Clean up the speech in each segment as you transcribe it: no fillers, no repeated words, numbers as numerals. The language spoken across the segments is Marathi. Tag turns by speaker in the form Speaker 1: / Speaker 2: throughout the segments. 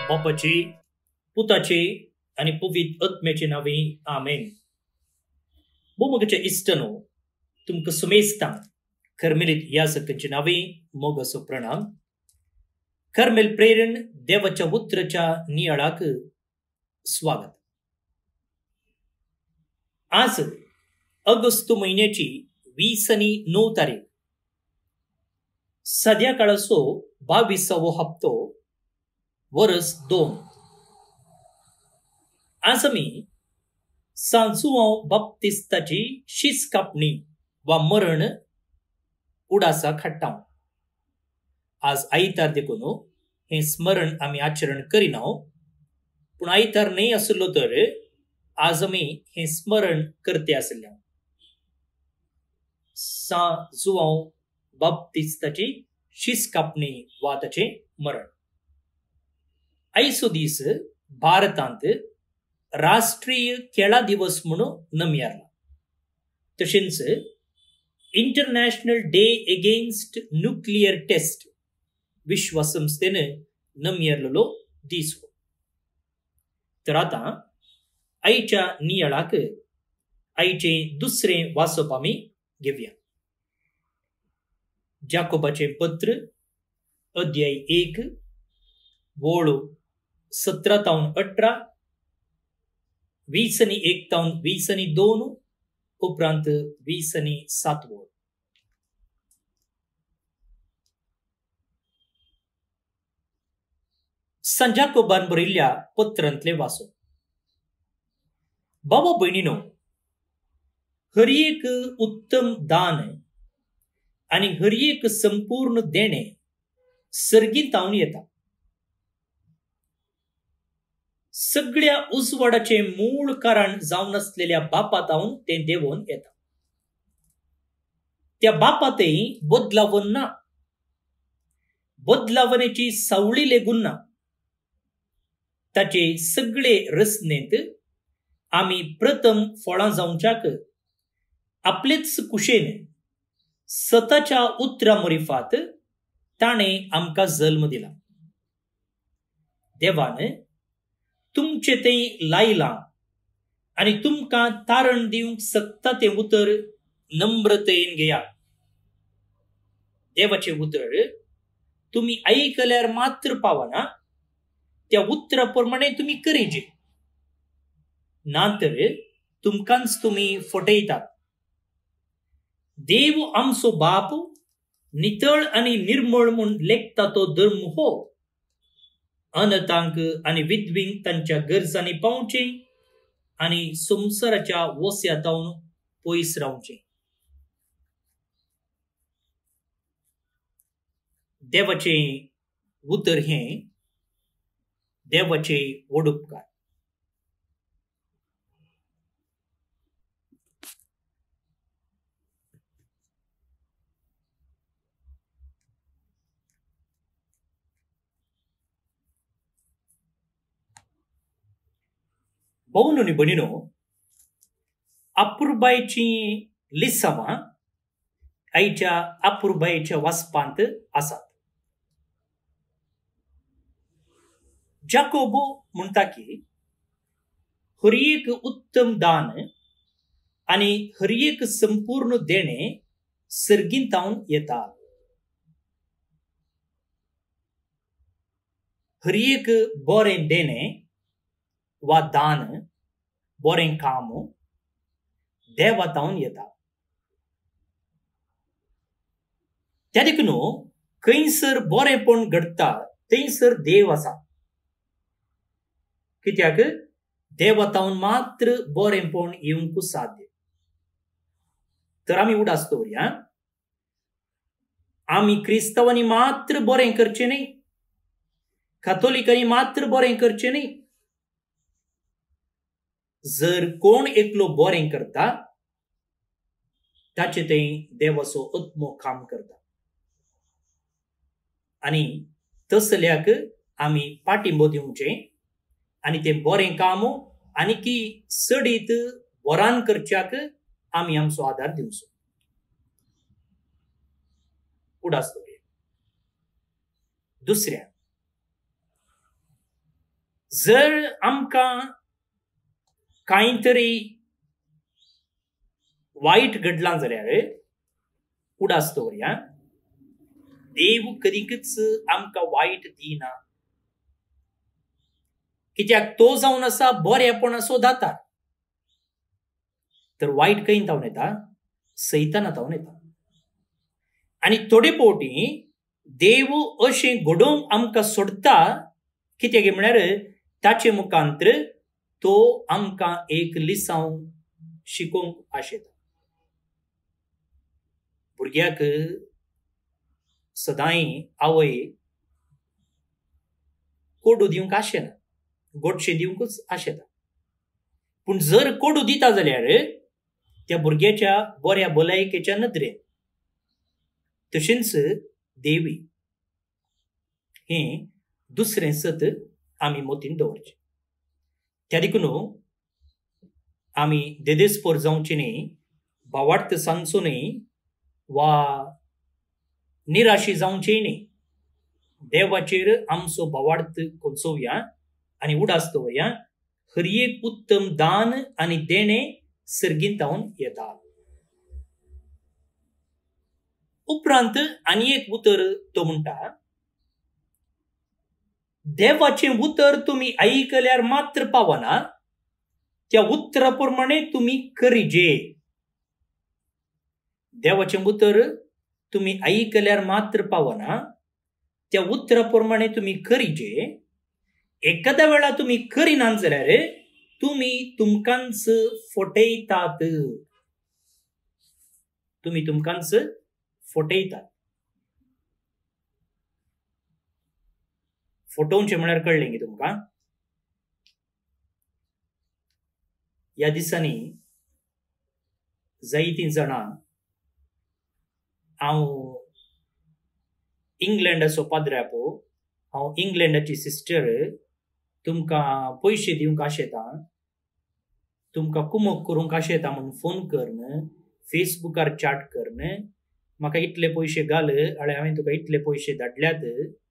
Speaker 1: बापाचे पुताचे आणि पवित्र आत्म्याचे नावे आमेन. मोगच्या इष्टनो तुमका सुमेस्ता कर्मेलित याजकांचे नावे मोगसो प्रणाम. कर्मेल प्रेरण देवाच्या उतरच्या नियाळाक स्वागत. आज ऑगस्ट महिन्याची 29 तारीख सध्या काळाचो 22वो हप्तो वर्स 2. आज आमी सांजुवांव बाप्तिस्ताची शीस कापणी वा मरण उडासा हाडटा. आज आयतार देखून हे स्मरण आमी आचरण करिना, पूण आयतार न्हय आसलो तर आज आमी हे स्मरण करते आसल्या. सांजुवांव बाप्तिस्ताची शीस कापणी वा ताचे मरण. आयचो दीस भारतांत राष्ट्रीय खेळा दिवस म्हणून नमयारला. तशेंच international day against nuclear test विश्व संस्थेने नमयरलेलो दीस हो. तर आता आईच्या नियाळाक आईचे दुसरे वाचप आमी घेवया. जाकोबाचे पत्र अध्याय 1 वोळ 17-18, 20-1-22 उपरांत 20-7. संजाकोबान बरयल्ल्या पत्रांतले वाचो. बाबा भयणीनो, हर एक उत्तम दान आणि हर एक संपूर्ण देणे सर्गीतावन येता. सगळ्या उजवाडाचे मूळ कारण जावन असलेल्या बापातावन ते देवून येता. त्या बापातही बदलावन ना, बदलावनेची सावळी लेगून ना. ताचे सगळे रचनेत आमी प्रथम फळां जावच्याक आपलेच कुशेन स्वताच्या उतरा मरिफात ताणे आमकां जल्म दिला. देवान तुमचे ते लायला आणि तुमकां तारण दिवंक शकता ते उतर नम्रतेन घेया. देवाचे उतर तुम्ही ऐकल्यार मात्र पावना, त्या उतरा प्रमाणे तुम्ही करीजे, नातर तुमकांच तुम्ही फटयतात. देव आमचो बाप नितळ आणि निर्मळ म्हूण लेखता तो धर्म हो. अनतांक आणि विधवींक तांच्या गरजांनी पावचे आणि संसाराच्या वस्यांतावन पयस रावचे. देवाचे उतर हे देवाचे वडुपकार. भाऊनो आणि भयणीनो, अपुर्बायची लिसावां आईच्या अपुर्बायेच्या वाचपांत आसात. जाकोबो म्हणटा की हर एक उत्तम दान आणि हर एक संपूर्ण देणे सर्गीतावन येता. हर एक बरें देणे वा दान, बरें काम देवातावन येता. त्या देखून खंयसर बरेंपण घडटा थंयसर देव आसा. कित्याक देवातावन मात्र बरेंपण येवंक साध्य. तर आमी उडास दवरया, आमी क्रिस्तावांनी मात्र बरें करचें न्हय, कातोलिकांनी मात्र बरें करचें न्हय. जर कोण एकलो बरें करता ताचे ते देवाचो आत्मो काम करता. आणि तसल्याक आमी पाठिंबो दिवचे आणि ते बरें काम आनी की सडीत वरान करच्याक आमी आमचो आदार दिवचो. उडास दवरया. दुसऱ्या जर आमकां कांय तरी वायट घडलां जाल्यार उडास दवरया, देव कधीच आमकां वायट दिना. कित्याक तो जावन आसा बरेपणाचो दातार. तर वायट खंय तावन येता? सैताना तावन येता. आनी थोडे फावटी देव अशें घडोवंक आमकां सोडता, कित्याक म्हळ्यार ताचे मुखांतर तो आमकां एक लिसांव शिकोवंक आशेता. भुरग्याक सदांय आवय कोडू दिवंक आशेना, गोडशें दिवंकूच आशेता. पूण जर कोडू दिता जाल्यार त्या भुरग्याच्या बऱ्या भलायकेच्या नदरेन. तशेंच देवी हें दुसरें सत आमी मोतीन दवरचें. त्या देखून आमी देदेस्पर जावचें न्ही, भावार्थ सांगचो न्ही, वा निराशी जावचें न्ही. देवाचेर आमचो भावार्थ कोंचोवया आनी उडास दवरया. हर एक उत्तम दान आनी देणें सर्गींतावन येता. उपरांत आनी एक उतर तो म्हणटा, देवाचें उतर तुमी आयकल्यार मात्र पावना, त्या उतरा प्रमाणे तुमी करिजे. देवाचें उतर तुमी आयकल्यार मात्र पावना, त्या उतरा प्रमाणे तुमी करिजे. एखाद्या वेळा तुमी करिनात जाल्यार तुमी तुमकांच फटयतात. तुमी तुमकांच फटयतात. फटोवचें म्हळ्यार कळ्ळें न्ही तुमकां? ह्या दिसांनी जायतीं जाणां हांव इंग्लंडाचो पाद्र्यापो, हांव इंग्लंडाची सिस्टर, तुमकां पयशे दिवंक आशेता, तुमकां कुमक करूंक आशेता म्हणून फोन करन, फेसबुकार चॅट करन, म्हाका इतले पयशे घाल, आनी हांवें तुका इतले पयशे धाडल्यात.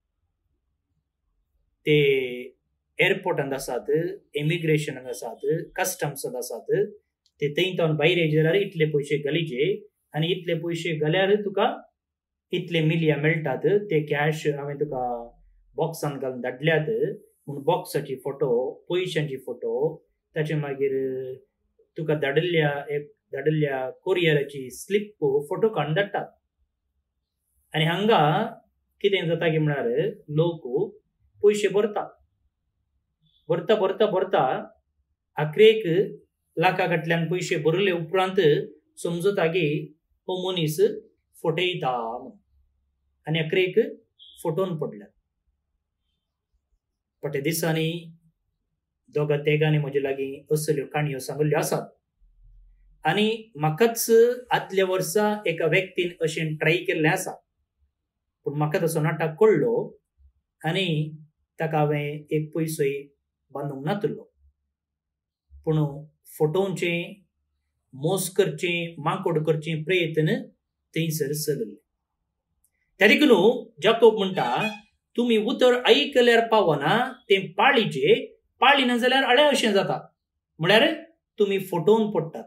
Speaker 1: ते एअरपोर्टांत आसात, इमिग्रेशनांत आसात, कस्टम्सांत आसात, ते थंयच्यान भायर येयले जाल्यार इतले पयशे घालिचे, आनी इतले पयशे घाल्यार तुका इतले मिलयां मेळटात. ते कॅश हांवें तुका बॉक्सान घालून धाडल्यात म्हूण बॉक्साची फोटो, पयशांची फोटो, ताचे मागीर तुका धाडिल्ल्या कोरियराची स्लिप फोटो काडून धाडटात. आनी हांगा कितें जाता की म्हळ्यार लोक पयशे भरता आखरेक लाखांतल्यान पयशे भरले उपरांत समजता की हो मनीस फटयता म्हणून, आनी आखरेक फटोवन पडल्यात. फाटल्या दिसांनी दोगां तेगांनी म्हजे लागीं असल्यो काणयो सांगल्ल्यो आसात. आनी म्हाकाच आदल्या वर्सा एका व्यक्तीन अशें ट्राय केल्लें आसा, पूण म्हाका तसो नाटक कळ्ळो आनी ताका हांवें एक पयसोय बांदूंक नातलो. पूण फटोवचें, मोस करचें, माकोड करचें प्रयत्न थंयसर चलले. त्या देखून जाकोब म्हणटा, तुमी उतर आयकल्यार पावना, तें पाळिजे, पाळिना जाल्यार आळे अशें जाता. म्हळ्यार तुमी फटोवन पडटात.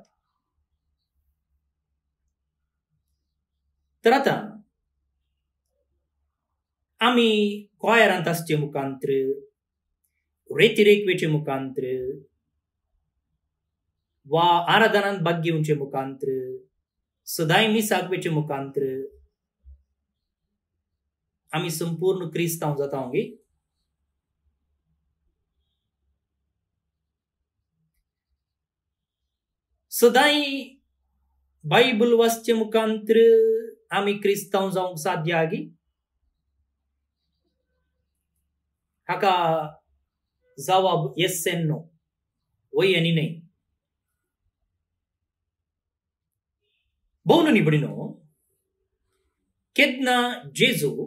Speaker 1: तर आतां आमी क्वायरांत आसचे मुखांतर, रेतिरेकवेचे मुखांतर, वा आराधनांत भाग घेवचे मुखांतर, सदांय मिसाकवेचे मुखांतर आमी संपूर्ण क्रिस्तांव जाता गे. सदांय बायबल वाचचे मुखांतर आमी क्रिस्तांव जावंक साध्य आगी. हाका जवाब येस एंड नो, वय आनी न्हय. भोव न्ही निबडिनो, केन्ना जेजू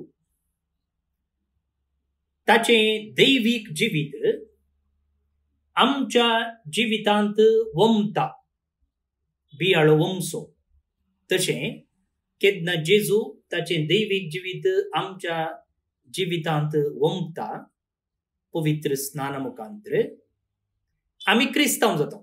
Speaker 1: ताचें दैवीक जिवीत आमच्या जिवितांत वमता, बियाळो वमसो, तशें केन्ना जेजू ताचें दैवीक जिवीत आमच्या जिवितांत वमता, पवित्र स्नाना मुखांतर आम्ही क्रिस्तांव जाता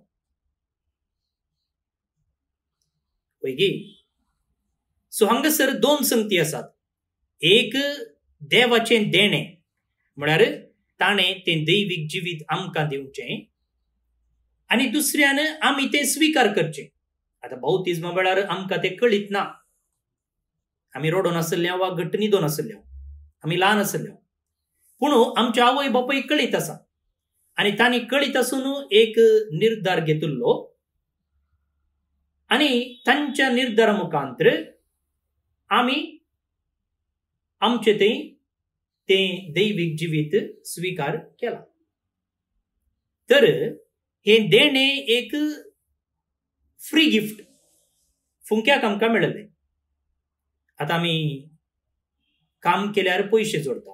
Speaker 1: पैकी. सो हांगासर दोन संगती आसात. एक देवाचें देणे म्हळ्यार ताणें तें दैवीक जिवीत आमकां दिवचें आनी दुसऱ्यान आमी तें स्वीकार करचें. आतां बावतिजमा वेळार आमकां तें कळीत ना. आमी रडोन आसल्या वा घट्ट न्हिदोन आसल्या, आमी ल्हान आसल्या, पूण आमच्या आवय बापायक कळीत आसा आनी तांणी कळीत आसून एक निर्धार घेतिल्लो आनी तांच्या निर्धारा मुखांतर आमी आमचें तें दैवीक जिवीत स्वीकार केला. तर हे देणे एक फ्री गिफ्ट फुंक्याक आमकां मेळिल्लें. आतां आमी काम केल्यार पयशे जोडटा,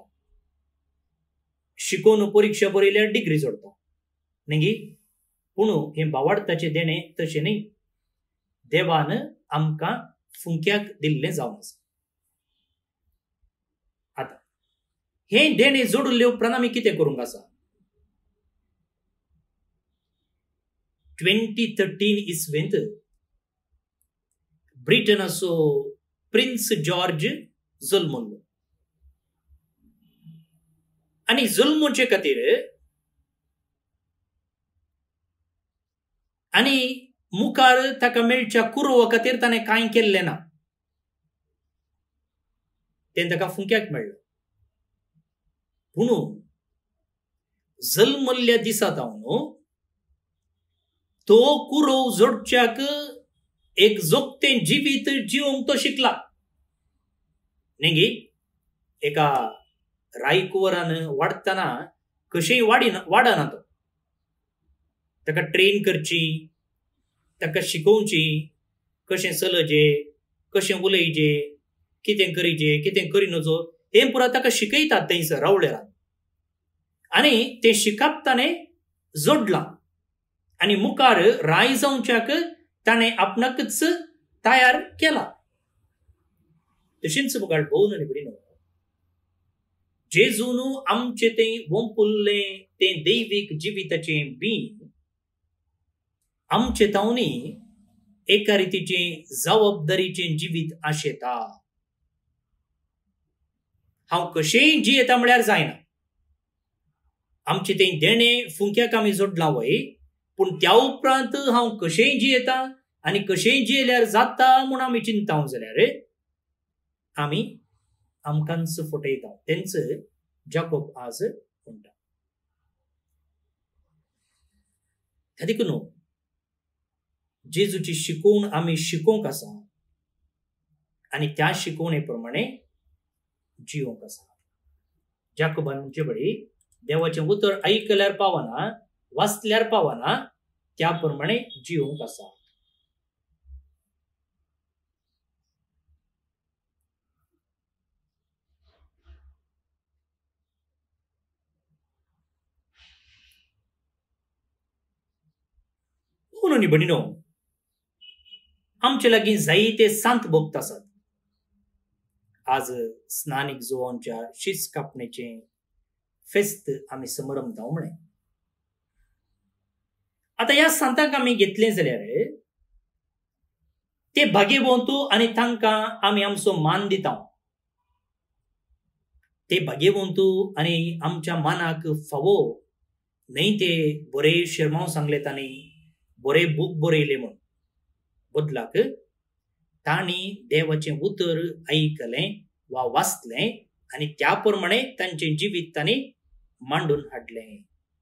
Speaker 1: शिकून परीक्षा बरयल्यार डिग्री जोडटा न्ही. पूण हे भावार्थाचें देणे तशें न्ही. देवान आमकां फुंक्याक दिल्लें जावन आसा. आतां हे देणे जोडले उपरांत आमी कितें करूंक आसा. 2013 इसवेंत ब्रिटनाचो प्रिन्स जॉर्ज जल्मलो आनी जल्मोचे खातीर आनी मुखार ताका मेळच्या कुरवा खातीर ताणें कांय केल्लें ना. तें ताका फुंक्याक मेळ्ळें. पूण जल्मल्ल्या दिसा जावन तो कुरव जोडच्याक एक जोगतें जिवीत जिवंक तो शिकला न्ही. एका रायकुवरान वाडटना कशेंय वाडना तो. ताका ट्रेन करची, ताका शिकोवची, कशें चलचें, कशें उलयचें, कितें करीचें, कितें करी नजो, हें पुरा ताका शिकयतात थंयसर रावळेरान. आनी तें शिकप ताणें जोडलां आनी मुखार राय जावच्याक ताणें आपणाकच तयार केला. तशेंच मुखार भोवन आनी बरी जेजून आमचें तें वंपुल्लें तें दैवीक जिविताचें बीं आमचें तावनी एका रितीचें जबाबदारीचें जिवीत आशेता. हांव कशेंय जियेता म्हळ्यार जायना. आमचें तें देणें फुंक्याक आमी जोडलां वय, पूण त्या उपरांत हांव कशेंय जियेता आनी कशेंय जियेल्यार जाता म्हूण आमी चिंताव जाल्यार आमी आमकांच फटयता. तेंच जाकोब आज म्हणटा. देखून जेजूची शिकवण आमी शिकोवंक आसा आनी त्या शिकवणे प्रमाणे जिवंक आसा. जाकोबान म्हणजे बळी देवाचें उतर आयकल्यार पावना, वाचल्यार पावना, त्या प्रमाणे जिवंक आसा. म्हणून बणिनो आमचे लागीं जायते सांत भक्त आसात. आज स्नानीक जुवांच्या शीस कापणेचें फेस्त आमी समरंभताव म्हळें. आतां ह्या सांतांक आमी घेतलें जाल्यार ते भाग्यवंतू आनी तांकां आमी आमचो मान दिता. ते भाग्यवंतू आनी आमच्या मानाक फावो न्हय ते बरे शिरमांव सांगले तांणी, बरे बूक बरयले म्हूण. बदलाक तांणी देवाचें उतर आयकलें वा वाचलें आनी त्या प्रमाणे तांचें जिवीत तांणी मांडून हाडलें.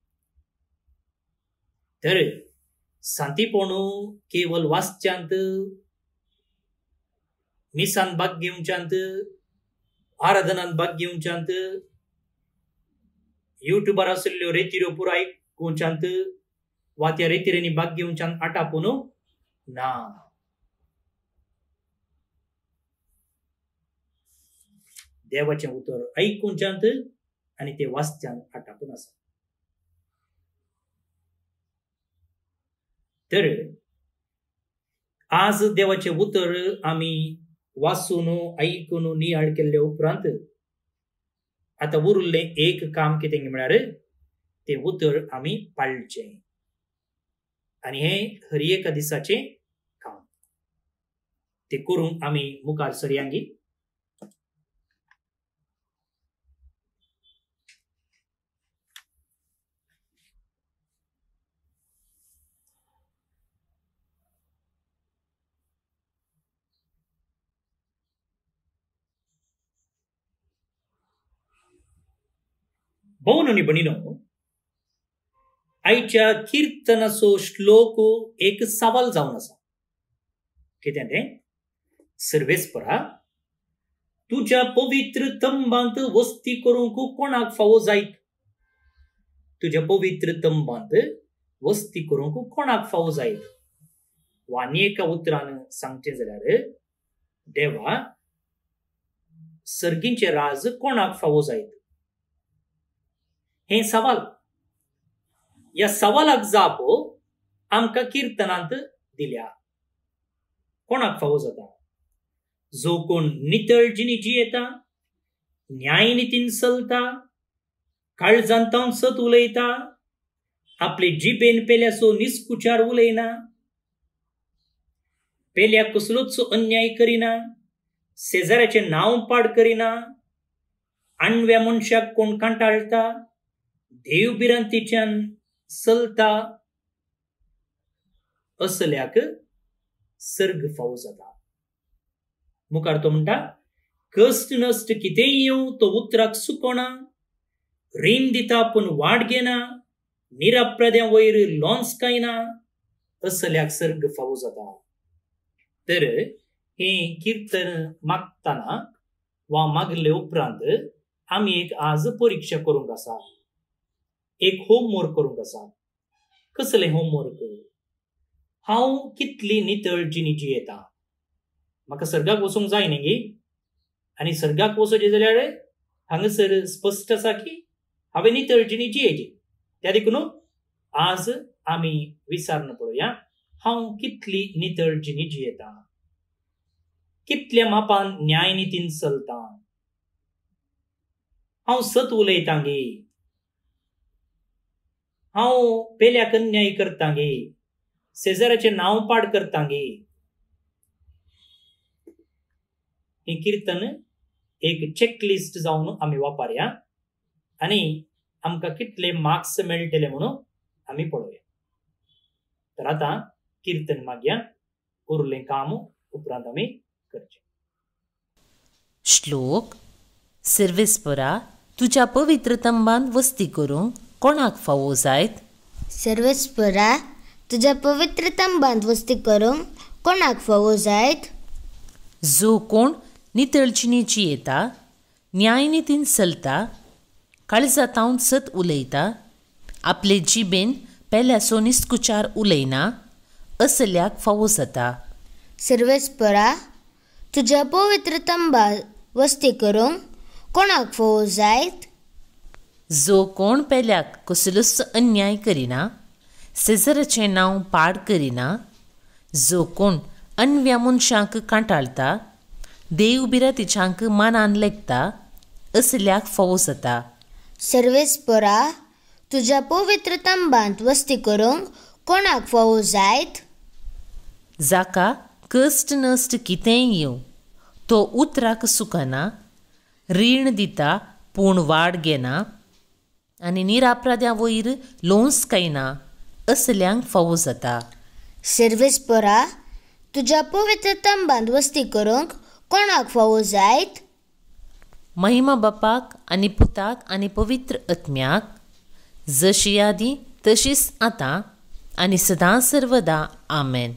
Speaker 1: तर सांतीपण केवल वाचच्यांत, मिसांत भाग घेवच्यांत, आराधनांत भाग घेवच्यांत, युट्यूबार आशिल्ल्यो रेतिऱ्यो पुरो आयकुच्यांत वा त्या रेतिरेंनी भाग घेवच्यांत आटापून ना. देवाचें उतर आयकुच्यांत आनी ते वाचच्यांत आटापून आसा. तर आज देवाचें उतर आमी वाचून आयकून नियाळ केल्ले उपरांत आतां उरलें एक काम कितें म्हळ्यार ते उतर आमी पाळचे आणि हे हरी एका दिसाचे काम ते करून आमी मुखार सरयांगी. भोवन आनी भणीनो, आयच्या किर्तनाचो श्लोक एक सवाल जावन आसा. कितें तें? सर्वेस्परा, तुज्या पवित्र तंबांत वस्ती करूंक कोणाक फावो जायत? तुज्या पवित्र तंबांत वस्ती करूंक कोणाक फावो जायत? वा आनी एका उतरान सांगचें जाल्यार, देवा, सर्गींचे राज कोणाक फावो जायत? हे सवाल. या सवालाक जाप आमकां किर्तनांत दिल्या. कोणाक फावो जाता? जो कोण नितळजिणी जियेता, न्यायनितीन चलता, काळजांतावन सत उलयता, आपले जिबेन पेल्याचो निस्कुचार उलयना, पेल्याक कसलोच अन्याय करिना, शेजाऱ्याचे नांव पाड करिना, आणव्या मनशाक कोण कांटाळटा, देवबिरांतीच्यान चलता, असल्याक सर्ग फावो जाता. मुखार तो म्हणटा, कश्ट नश्ट कितेंय येवं तो उतराक सुकोना, रीण दिता पूण वाट घेना, निरापराध्या वयर लोन्स कायना, असल्याक सर्ग फावो जाता. तर हे कीर्तन मागतना वा मागले उपरांत आमी एक आज परीक्षा करूंक आसा. एक होमवर्क करूंक आसा. कसले होमवर्क? हांव कितली नितळजिणी जियेता. म्हाका सर्गाक वचूंक जाय न्ही, आनी सर्गाक वचोचें जाल्यार हांगासर स्पश्ट आसा की हांवें नितळजिणी जियेची. त्या देखून आज आमी विचारून पळोवया, हांव कितली नितळजिणी जियेता, कितल्या मापान न्यायनितीन चलता, हांव सत उलयतां गे, हांव पेल्याक अन्याय करतां गे, शेजाऱ्याचे नांव पाड करतां गे. हे कीर्तन एक चेकलिस्ट जावन आमी वापरया आनी आमकां कितले मार्क्स मेळटले म्हणून आमी पळोवया. तर आतां कीर्तन मागया, उरलें काम उपरांत आमी करचें.
Speaker 2: श्लोक. सर्वेस्परा, तुज्या पवित्र तंबांत वस्ती करूंक कोणाक फावो जायत?
Speaker 3: सर्वेस्परा, तुज्या पवित्र तंबांत वस्ती करूंक कोणाक फावो जायत?
Speaker 2: जो कोण नितळजिणी जियेता, न्यायनितीन चलता, काळजांतावन सत उलयता, आपले जिबेन पेल्याचो निस्कुचार उलयना, असल्याक फावो जाता.
Speaker 3: सर्वेस्परा, तुज्या पवित्र तंबांत वस्ती करूंक कोणाक फावो जायत?
Speaker 2: जो कोण पेल्याक कसलोच अन्याय करिना, शेजाऱ्याचें नांव पाड करिना, जो कोण अन्व्या मनशांक कांटाळता, देवबिरांतीच्यांक मानान लेखता, असल्याक फावो जाता.
Speaker 3: सर्वेस्परा, तुज्या पवित्र तंबांत वस्ती करूंक कोणाक फावो जायत?
Speaker 2: जाका कश्ट नश्ट कितेंय येवं तो उतराक सुकना, रीण दिता पूण वाड घेना, आनी निरापराध्या वयर लोन्स कायना, असल्यांक फावो जाता.
Speaker 3: सर्वेस्परा, तुज्या पवित्र तंबांत वस्ती करूंक कोणाक फावो जायत?
Speaker 2: महिमा बापाक आनी पुताक आनी पवित्र आत्म्याक, जशी आदी तशीच आतां आनी सदां सर्वदा. आमेन.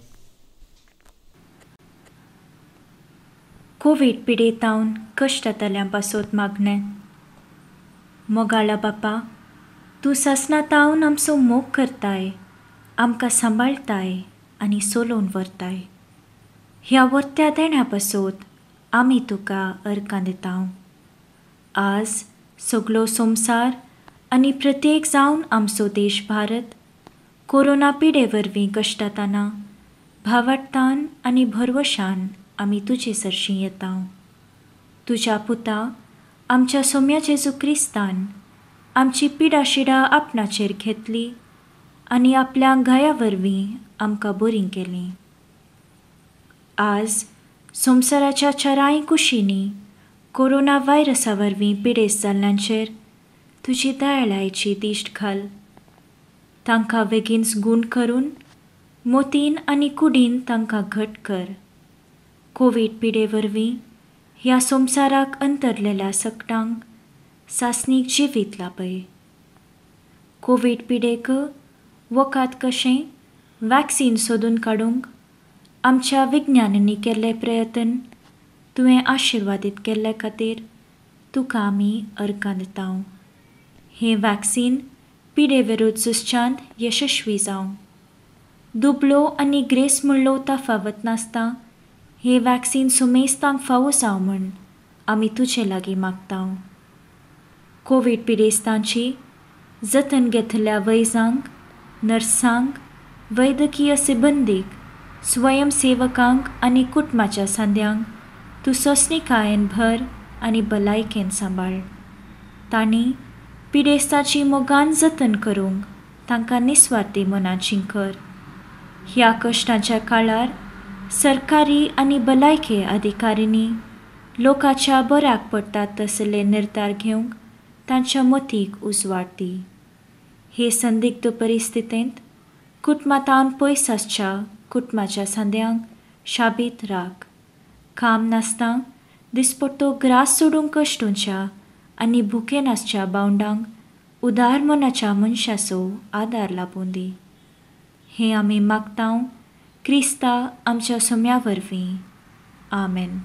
Speaker 4: कोविड पिडेतावन कश्ट जातल्यां पासत मागणें. मोगाळा बापा, तूं ससनातावन आमचो मोग करताय, आमकां सांबाळताय आनी सोलोवन व्हरताय. ह्या वर्त्या देण्या पासत आमी तुका अर्कां दितांव. आज सगळो संवसार आनी प्रत्येक जावन आमचो देश भारत कोरोना पिडे वरवीं कश्टातना भावार्थान आनी भरवशान आमी तुजे सरशीं येतांव. तुज्या पुता आमच्या सोम्या जेजू क्रिस्तान आमची पिडाशिडा आपणाचेर घेतली आनी आपल्या गाया वरवीं आमकां बरीं केलीं. आज संवसाराच्या चाराय कुशींनी कोरोना व्हायरसा वरवीं पिडेस्त जाल्ल्यांचेर तुजी दयाळायेची दिश्ट घाल. तांकां बेगीनच गूण करून मोतीन आनी कुडीन तांकां घट कर. कोवीड पिडे वरवीं ह्या संवसाराक अंतरलेल्या सकटांक सासणीक जिवीत लापय. कोवीड पिडेक वखद कशें वॅक्सीन सोदून काडूंक आमच्या विज्ञानांनी केल्ले प्रयत्न तुवें आशिर्वादीत केल्ले खातीर तुका आमी अर्गां दितांव. हें वॅक्सीन पिडे विरुद्ध झुजच्यांत यशस्वी जावं. दुबळो आनी ग्रेस म्हणलो तफावत नासता हें वॅक्सीन सुमेस्तांक फावो जावं म्हूण आमी तुजे लागीं मागतांव. कोवीड पिडेस्तांची जतन घेतल्या वैजांक, नर्सांक, वैद्यकीय सिबंदीक, स्वयंसेवकांक आनी कुटुंबाच्या सांद्यांक तूं सोंसणीकायेन भर आनी भलायकेन सांबाळ. तांणी पिडेस्ताची मोगान जतन करूंक तांकां निस्वार्थी मनाचीं कर. ह्या कश्टांच्या काळार सरकारी आनी भलायके अधिकाऱ्यांनी लोकांच्या बऱ्याक पडटात तसले निर्धार घेवंक तांच्या मतीक उजवाड दी. हे संदिग्ध परिस्थितींत कुटुंबांतावन पयस आसच्या कुटुंबाच्या सांद्यांक शाबीत राख. काम नासता दिसपट्टो ग्रास सोडूंक कश्टूंच्या आनी भुकेन आसच्या बावंडांक उदार मनाच्या मनशाचो आदार लाबून दी. हें आमी मागतांव क्रिस्ता आमच्या सोम्या वरवीं. आमेन.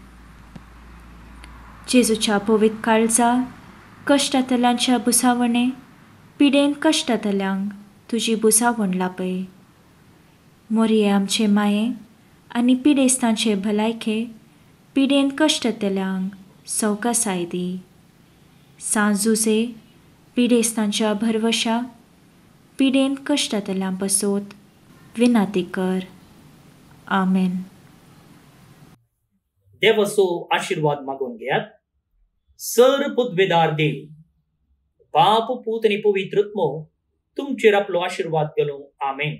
Speaker 4: जेजूच्या पवित्र काळजा कश्टांतल्यांच्या बुसावणे पिडेन कश्टांतल्यांक तुजी बुसावण लापय. मोरये आमचे माये आनी पिडेस्तांचे भलायके पिडेन कश्टांतल्यांक सवकासाय दी. सांजुजे पिडेस्तांच्या भरवशा पिडेन कश्टांतल्यां बसोत विनाती कर. आमेन.
Speaker 1: देवाचो आशीर्वाद मागून घेयात. सर्वपुतवेदार देव बाप, पूत आनी पवित्र आत्मो तुमचेर आपलो आशीर्वाद घालूं. आमेन.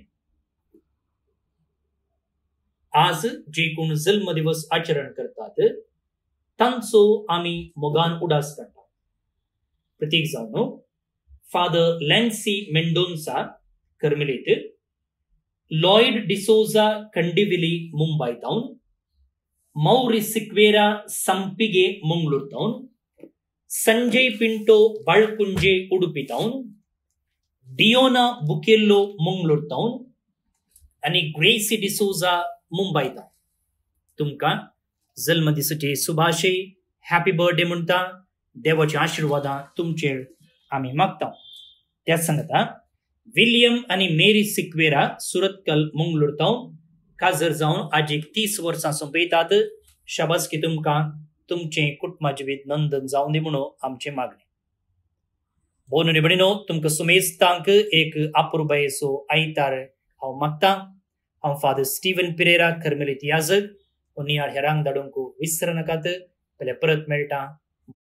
Speaker 1: आज जे कोण जल्म दिवस आचरण करतात तांचो आमी मोगान उडास करतात. प्रतीक जावन फादर लॅन्सी मेंडोन्सा कर्मेलीत, लॉयड डिसोजा कंडिविली मुंबई टाउन, मौरी सिक्वेरा संपिगे मंगळूर टाउन, संजय पिंटो बाळकुंजे उडुपी टाउन, डिओना बुकेल्लो मंगळूर टाउन आनी ग्रेसी डिसोजा मुंबई टाउन तुमकां जल्मदिसाचे शुभाशय, हॅपी बर्थडे म्हणटा. देवाच्या आशिर्वादां तुमचेर आमी मागता. त्याच सांगता विलियम आनी मेरी सिक्वेरा सुरतकल मंगळूर टाउन काजर जावन आजीक 30 वर्सां सोंपयतात. शाबासकी तुमकां. तुमचे कुटुंबा जिवीत नंदन जावन दी म्हणून आमचे मागणे. बोन भयणीनो, तुमकां सुमेस्तांक एक अपुरबायेचो आयतार हांव मागतां. हांव फादर स्टीवन पिरेरा कर्मेलीत याजक नियाळ हेरांक धाडूंक विसर नाकात. जाल्यार परत मेळटा.